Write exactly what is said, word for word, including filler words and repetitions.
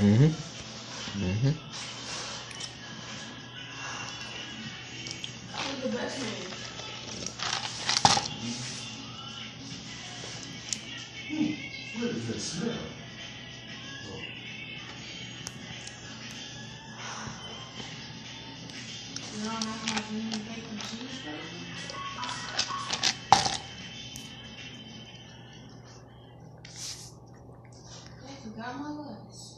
Mm-hmm. Mm-hmm. Who's the best man? Hmm. What does that smell? You don't know how to make bacon cheeseburger? I forgot my list.